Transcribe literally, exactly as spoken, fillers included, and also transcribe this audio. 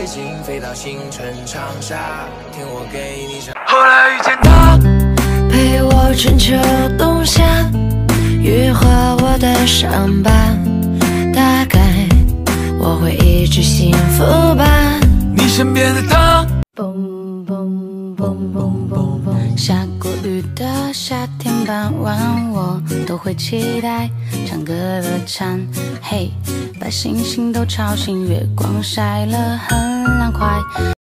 京飞到星辰长沙，听我给你唱。后来遇见他， 陪我春秋冬夏，愈合我的伤疤，大概我会一直幸福吧。 你身边的他， 嘣嘣嘣嘣嘣嘣，下过雨的夏天傍晚，我都会期待唱歌的唱，嘿，把星星都吵醒，月光晒了很凉快。